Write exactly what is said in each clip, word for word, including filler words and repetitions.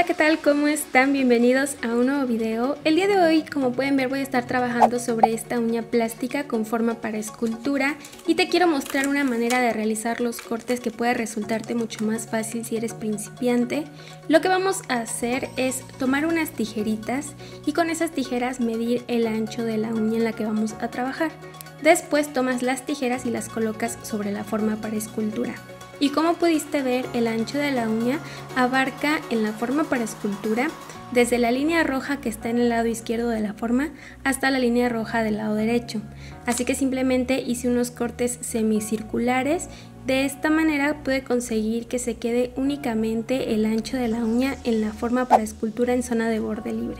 Hola, ¿qué tal? ¿Cómo están? Bienvenidos a un nuevo video. El día de hoy, como pueden ver, voy a estar trabajando sobre esta uña plástica con forma para escultura y te quiero mostrar una manera de realizar los cortes que puede resultarte mucho más fácil si eres principiante. Lo que vamos a hacer es tomar unas tijeritas y con esas tijeras medir el ancho de la uña en la que vamos a trabajar. Después tomas las tijeras y las colocas sobre la forma para escultura. Y como pudiste ver, el ancho de la uña abarca en la forma para escultura desde la línea roja que está en el lado izquierdo de la forma hasta la línea roja del lado derecho. Así que simplemente hice unos cortes semicirculares. De esta manera pude conseguir que se quede únicamente el ancho de la uña en la forma para escultura en zona de borde libre.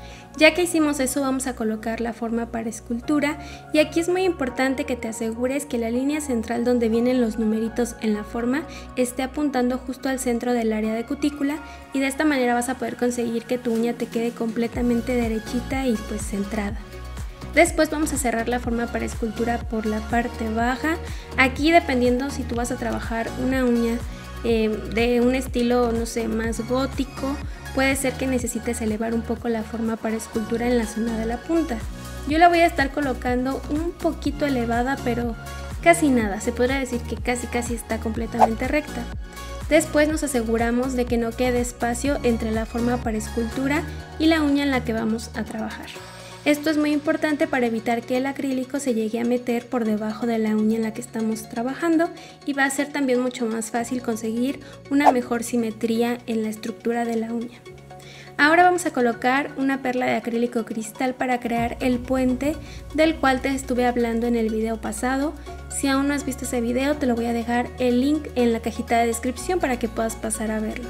Ya que hicimos eso, vamos a colocar la forma para escultura y aquí es muy importante que te asegures que la línea central donde vienen los numeritos en la forma esté apuntando justo al centro del área de cutícula, y de esta manera vas a poder conseguir que tu uña te quede completamente derechita y pues centrada. Después vamos a cerrar la forma para escultura por la parte baja. Aquí, dependiendo si tú vas a trabajar una uña eh, de un estilo, no sé, más gótico, puede ser que necesites elevar un poco la forma para escultura en la zona de la punta. Yo la voy a estar colocando un poquito elevada, pero casi nada, se podría decir que casi casi está completamente recta. Después nos aseguramos de que no quede espacio entre la forma para escultura y la uña en la que vamos a trabajar. Esto es muy importante para evitar que el acrílico se llegue a meter por debajo de la uña en la que estamos trabajando, y va a ser también mucho más fácil conseguir una mejor simetría en la estructura de la uña. Ahora vamos a colocar una perla de acrílico cristal para crear el puente del cual te estuve hablando en el video pasado. Si aún no has visto ese video, te lo voy a dejar el link en la cajita de descripción para que puedas pasar a verlo.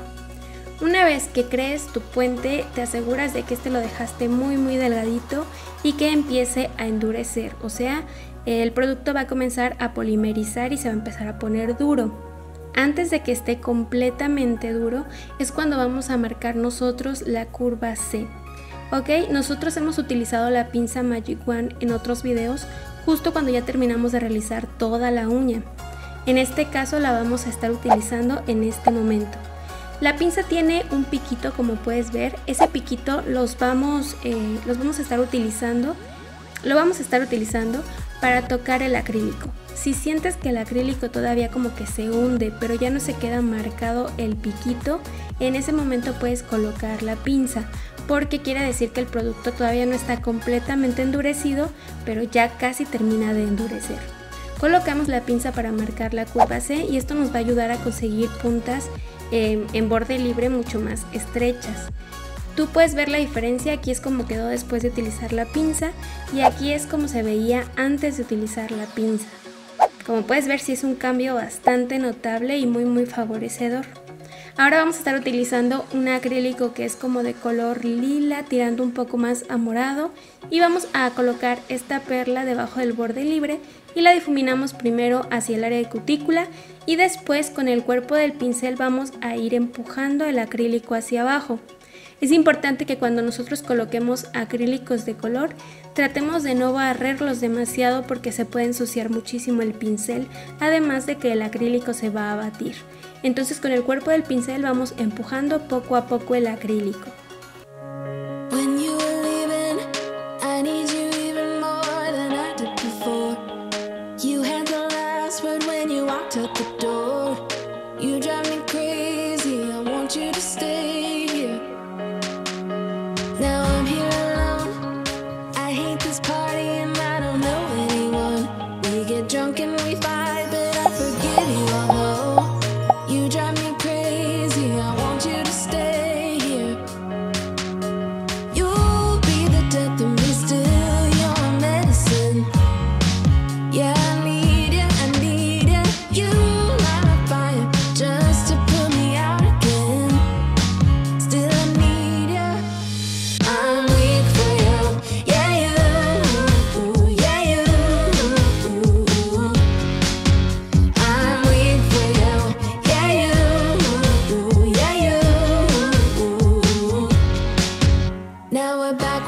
Una vez que crees tu puente, te aseguras de que este lo dejaste muy muy delgadito y que empiece a endurecer, o sea, el producto va a comenzar a polimerizar y se va a empezar a poner duro. Antes de que esté completamente duro es cuando vamos a marcar nosotros la curva C. Ok, nosotros hemos utilizado la pinza Magic Wand en otros videos justo cuando ya terminamos de realizar toda la uña. En este caso la vamos a estar utilizando en este momento. La pinza tiene un piquito, como puedes ver. Ese piquito los vamos, eh, los vamos a estar utilizando, lo vamos a estar utilizando para tocar el acrílico. Si sientes que el acrílico todavía como que se hunde, pero ya no se queda marcado el piquito, en ese momento puedes colocar la pinza, porque quiere decir que el producto todavía no está completamente endurecido, pero ya casi termina de endurecer. Colocamos la pinza para marcar la curva C y esto nos va a ayudar a conseguir puntas eh, en borde libre mucho más estrechas. Tú puedes ver la diferencia. Aquí es como quedó después de utilizar la pinza y aquí es como se veía antes de utilizar la pinza. Como puedes ver, sí es un cambio bastante notable y muy muy favorecedor. Ahora vamos a estar utilizando un acrílico que es como de color lila tirando un poco más a morado, y vamos a colocar esta perla debajo del borde libre y la difuminamos primero hacia el área de cutícula y después con el cuerpo del pincel vamos a ir empujando el acrílico hacia abajo. Es importante que cuando nosotros coloquemos acrílicos de color tratemos de no barrerlos demasiado porque se puede ensuciar muchísimo el pincel, además de que el acrílico se va a batir. Entonces con el cuerpo del pincel vamos empujando poco a poco el acrílico.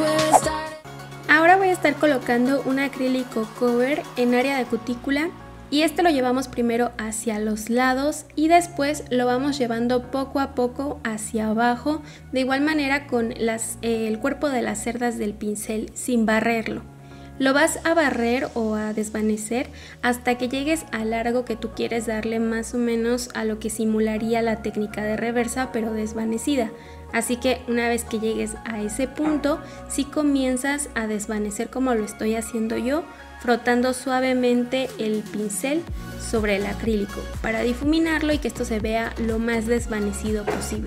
Ahora voy a estar colocando un acrílico cover en área de cutícula Y este lo llevamos primero hacia los lados y después lo vamos llevando poco a poco hacia abajo, de igual manera con las, eh, el cuerpo de las cerdas del pincel sin barrerlo. Lo vas a barrer o a desvanecer hasta que llegues al largo que tú quieres darle, más o menos a lo que simularía la técnica de reversa pero desvanecida. Así que una vez que llegues a ese punto, sí comienzas a desvanecer como lo estoy haciendo yo, frotando suavemente el pincel sobre el acrílico para difuminarlo y que esto se vea lo más desvanecido posible.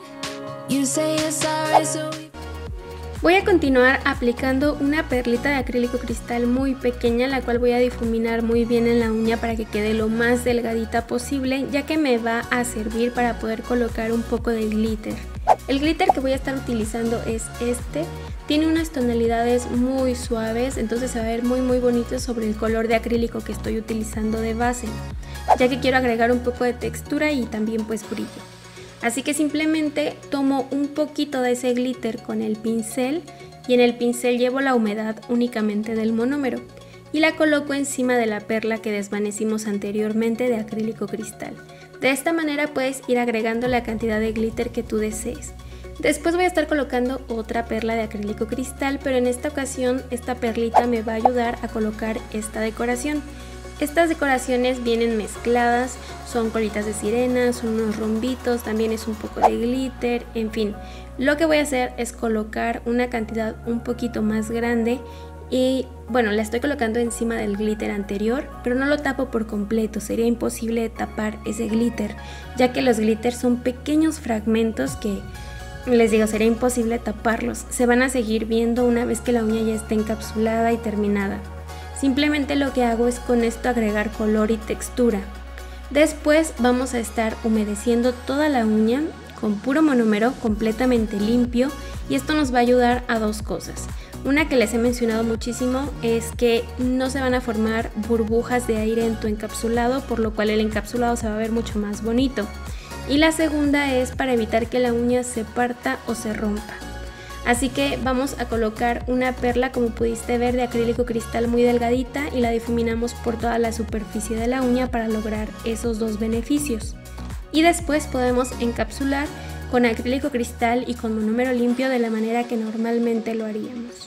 Voy a continuar aplicando una perlita de acrílico cristal muy pequeña, la cual voy a difuminar muy bien en la uña para que quede lo más delgadita posible, ya que me va a servir para poder colocar un poco de glitter. El glitter que voy a estar utilizando es este. Tiene unas tonalidades muy suaves, entonces se va a ver muy muy bonito sobre el color de acrílico que estoy utilizando de base, ya que quiero agregar un poco de textura y también pues brillo. Así que simplemente tomo un poquito de ese glitter con el pincel y en el pincel llevo la humedad únicamente del monómero y la coloco encima de la perla que desvanecimos anteriormente de acrílico cristal. De esta manera puedes ir agregando la cantidad de glitter que tú desees. Después voy a estar colocando otra perla de acrílico cristal, pero en esta ocasión esta perlita me va a ayudar a colocar esta decoración. Estas decoraciones vienen mezcladas, son colitas de sirena, son unos rombitos, también es un poco de glitter, en fin. Lo que voy a hacer es colocar una cantidad un poquito más grande y bueno, la estoy colocando encima del glitter anterior, pero no lo tapo por completo, sería imposible tapar ese glitter, ya que los glitters son pequeños fragmentos que... les digo, sería imposible taparlos, se van a seguir viendo una vez que la uña ya esté encapsulada y terminada. Simplemente lo que hago es con esto agregar color y textura. Después vamos a estar humedeciendo toda la uña con puro monómero completamente limpio y esto nos va a ayudar a dos cosas. Una que les he mencionado muchísimo es que no se van a formar burbujas de aire en tu encapsulado, por lo cual el encapsulado se va a ver mucho más bonito. Y la segunda es para evitar que la uña se parta o se rompa. Así que vamos a colocar una perla, como pudiste ver, de acrílico cristal muy delgadita y la difuminamos por toda la superficie de la uña para lograr esos dos beneficios. Y después podemos encapsular con acrílico cristal y con monómero limpio de la manera que normalmente lo haríamos.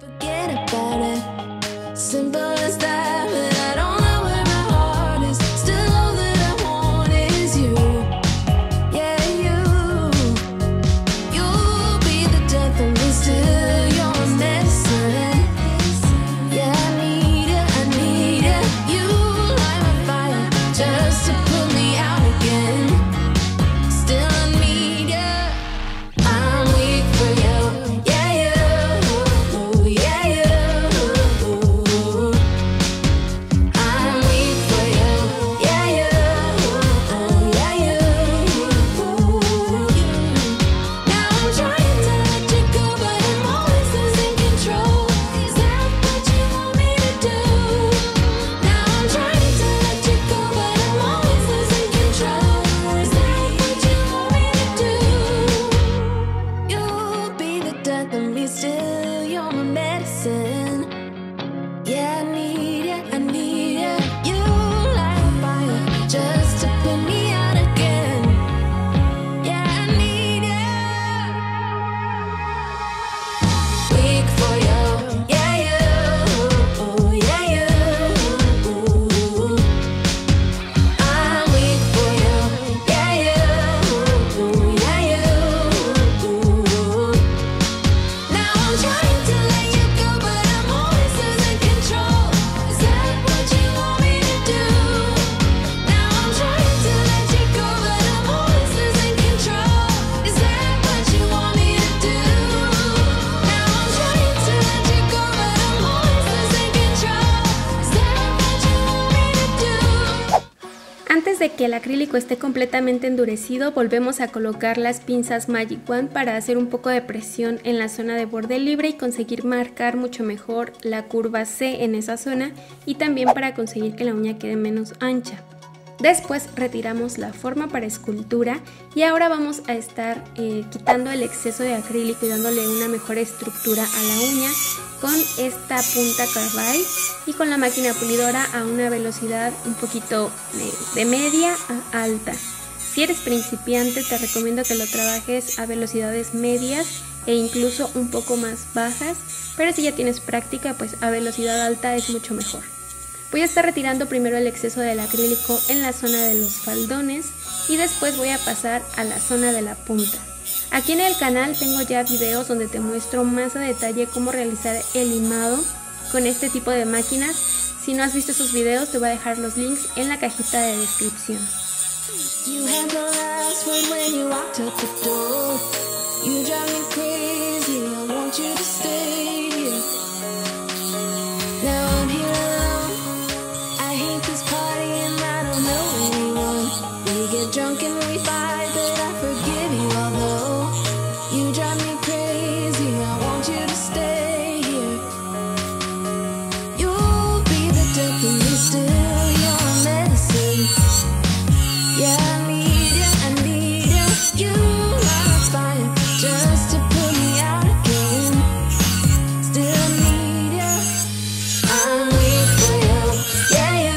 De que el acrílico esté completamente endurecido, volvemos a colocar las pinzas Magic Wand para hacer un poco de presión en la zona de borde libre y conseguir marcar mucho mejor la curva C en esa zona y también para conseguir que la uña quede menos ancha. Después retiramos la forma para escultura y ahora vamos a estar eh, quitando el exceso de acrílico y dándole una mejor estructura a la uña con esta punta Carbide y con la máquina pulidora a una velocidad un poquito de, de media a alta. Si eres principiante te recomiendo que lo trabajes a velocidades medias e incluso un poco más bajas, pero si ya tienes práctica pues a velocidad alta es mucho mejor. Voy a estar retirando primero el exceso del acrílico en la zona de los faldones y después voy a pasar a la zona de la punta. Aquí en el canal tengo ya videos donde te muestro más a detalle cómo realizar el limado con este tipo de máquinas. Si no has visto esos videos te voy a dejar los links en la cajita de descripción. Drunk and we fight, but I forgive you. Although you drive me crazy, I want you to stay here. You'll be the death of me still, you're medicine. Yeah, I need you, I need you. You are fire just to put me out again. Still need you. I'm weak for you. Yeah, you.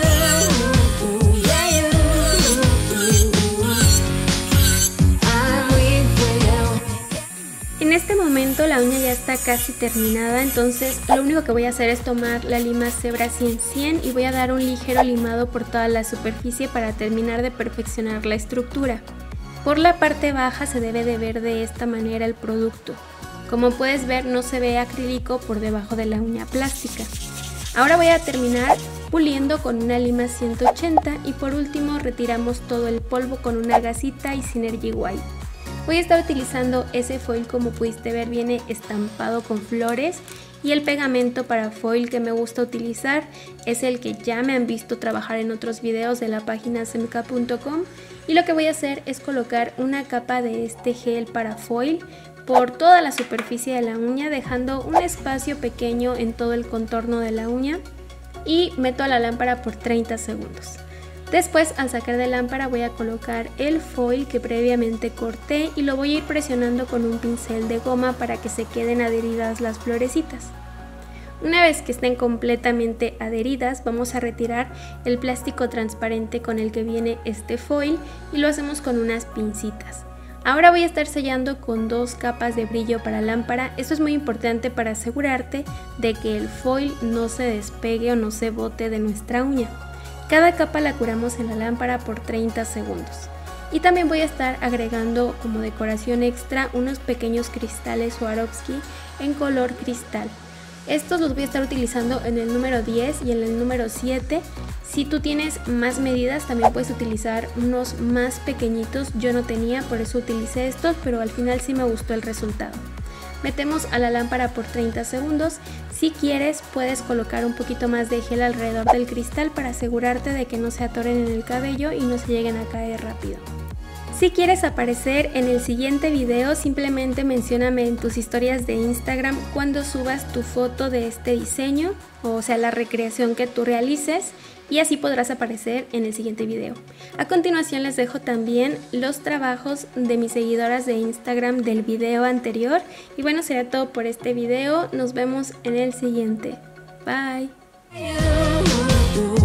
En este momento la uña ya está casi terminada, entonces lo único que voy a hacer es tomar la lima Zebra cien cien y voy a dar un ligero limado por toda la superficie para terminar de perfeccionar la estructura. Por la parte baja se debe de ver de esta manera el producto. Como puedes ver no se ve acrílico por debajo de la uña plástica. Ahora voy a terminar puliendo con una lima ciento ochenta y por último retiramos todo el polvo con una gasita y Synergy White. Voy a estar utilizando ese foil, como pudiste ver viene estampado con flores, y el pegamento para foil que me gusta utilizar es el que ya me han visto trabajar en otros videos de la página semca punto com, y lo que voy a hacer es colocar una capa de este gel para foil por toda la superficie de la uña, dejando un espacio pequeño en todo el contorno de la uña, y meto a la lámpara por treinta segundos. Después, al sacar de lámpara voy a colocar el foil que previamente corté y lo voy a ir presionando con un pincel de goma para que se queden adheridas las florecitas. Una vez que estén completamente adheridas vamos a retirar el plástico transparente con el que viene este foil y lo hacemos con unas pincitas. Ahora voy a estar sellando con dos capas de brillo para lámpara. Esto es muy importante para asegurarte de que el foil no se despegue o no se bote de nuestra uña. Cada capa la curamos en la lámpara por treinta segundos. Y también voy a estar agregando como decoración extra unos pequeños cristales Swarovski en color cristal. Estos los voy a estar utilizando en el número diez y en el número siete. Si tú tienes más medidas también puedes utilizar unos más pequeñitos. Yo no tenía, por eso utilicé estos, pero al final sí me gustó el resultado. Metemos a la lámpara por treinta segundos. Si quieres puedes colocar un poquito más de gel alrededor del cristal para asegurarte de que no se atoren en el cabello y no se lleguen a caer rápido. Si quieres aparecer en el siguiente video, simplemente mencióname en tus historias de Instagram cuando subas tu foto de este diseño, o sea la recreación que tú realices, y así podrás aparecer en el siguiente video. A continuación les dejo también los trabajos de mis seguidoras de Instagram del video anterior. Y bueno, será todo por este video. Nos vemos en el siguiente. Bye.